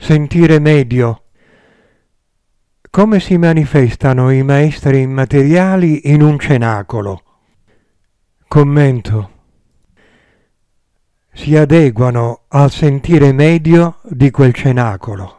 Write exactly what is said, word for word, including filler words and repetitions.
Sentire medio. Come si manifestano i maestri immateriali in un cenacolo? Commento. Si adeguano al sentire medio di quel cenacolo.